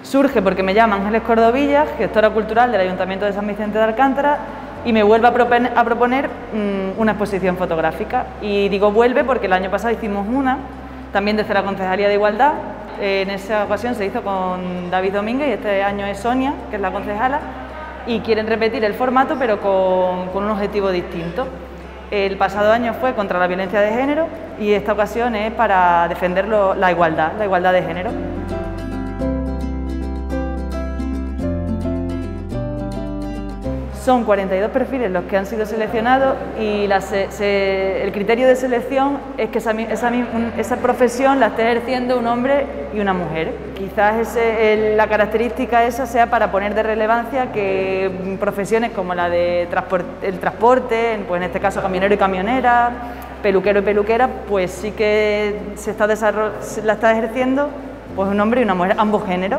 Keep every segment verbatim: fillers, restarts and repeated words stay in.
Surge porque me llama Ángeles Cordovillas, gestora cultural del Ayuntamiento de San Vicente de Alcántara, y me vuelve a proponer, a proponer mmm, una exposición fotográfica. Y digo vuelve porque el año pasado hicimos una, también desde la Concejalía de Igualdad. En esa ocasión se hizo con David Domínguez y este año es Sonia, que es la concejala, y quieren repetir el formato pero con, con un objetivo distinto. El pasado año fue contra la violencia de género y esta ocasión es para defender lo, la igualdad, la igualdad de género. Son cuarenta y dos perfiles los que han sido seleccionados y la se, se, el criterio de selección es que esa, esa, esa profesión la esté ejerciendo un hombre y una mujer. Quizás ese, el, la característica esa sea para poner de relevancia que profesiones como la de transporte, el transporte, pues en este caso camionero y camionera, peluquero y peluquera, pues sí que se está se la está ejerciendo pues un hombre y una mujer, ambos géneros.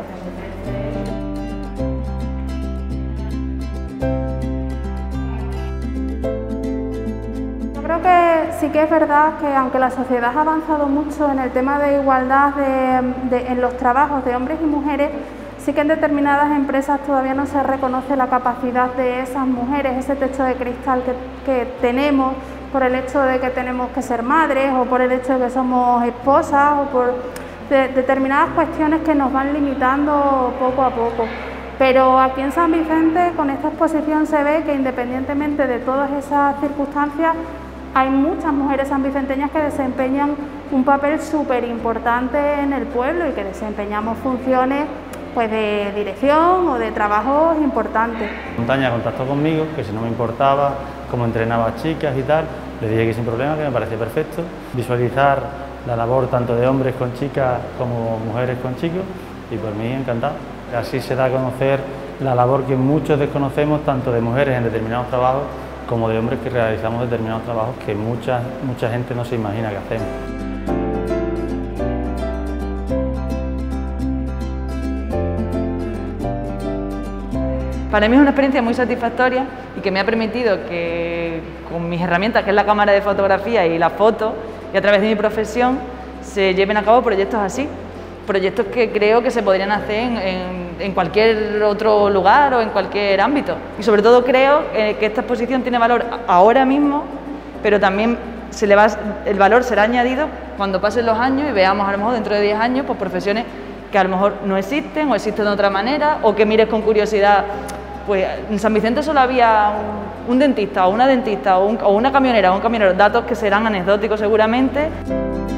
Creo que sí que es verdad que aunque la sociedad ha avanzado mucho en el tema de igualdad de, de, en los trabajos de hombres y mujeres, sí que en determinadas empresas todavía no se reconoce la capacidad de esas mujeres, ese techo de cristal que, que tenemos por el hecho de que tenemos que ser madres o por el hecho de que somos esposas o por de, determinadas cuestiones que nos van limitando poco a poco. Pero aquí en San Vicente con esta exposición se ve que independientemente de todas esas circunstancias hay muchas mujeres sanvicenteñas que desempeñan un papel súper importante en el pueblo y que desempeñamos funciones pues, de dirección o de trabajos importantes. Montaña contactó conmigo, que si no me importaba cómo entrenaba a chicas y tal, le dije que sin problema, que me parecía perfecto. Visualizar la labor tanto de hombres con chicas como mujeres con chicos y por mí encantado. Así se da a conocer la labor que muchos desconocemos, tanto de mujeres en determinados trabajos como de hombres que realizamos determinados trabajos que mucha, mucha gente no se imagina que hacemos. Para mí es una experiencia muy satisfactoria y que me ha permitido que con mis herramientas, que es la cámara de fotografía y la foto, y a través de mi profesión, se lleven a cabo proyectos así. Proyectos que creo que se podrían hacer en, en, en cualquier otro lugar o en cualquier ámbito. Y sobre todo creo eh, que esta exposición tiene valor ahora mismo, pero también se le va, el valor será añadido cuando pasen los años y veamos a lo mejor dentro de diez años pues, profesiones que a lo mejor no existen o existen de otra manera, o que mires con curiosidad, pues en San Vicente solo había un, un dentista o una dentista o, un, o una camionera o un camionero, datos que serán anecdóticos seguramente.